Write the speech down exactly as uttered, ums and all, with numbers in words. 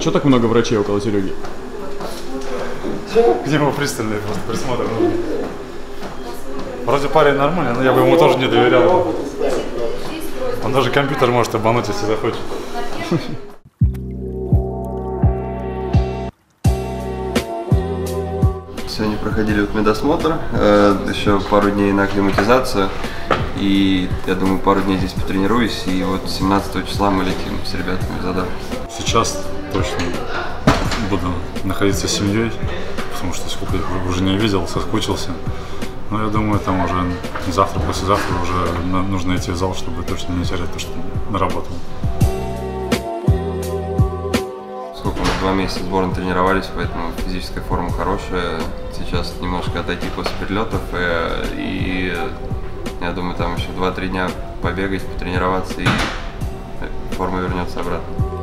Чего так много врачей около Сереги? К нему пристальный просто присмотр. Вроде парень нормальный, но я бы ему тоже не доверял. Он даже компьютер может обмануть, если захочет. Сегодня проходили вот медосмотр, э, еще пару дней на акклиматизацию. И я думаю, пару дней здесь потренируюсь. И вот семнадцатого числа мы летим с ребятами в Задар. Сейчас точно буду находиться с семьей, потому что сколько их уже не видел, соскучился. Но я думаю, там уже завтра, послезавтра уже нужно идти в зал, чтобы точно не терять то, что наработал. Сколько мы два месяца сборно тренировались, поэтому физическая форма хорошая. Сейчас немножко отойти после перелетов, и, и я думаю, там еще два-три дня побегать, потренироваться, и форма вернется обратно.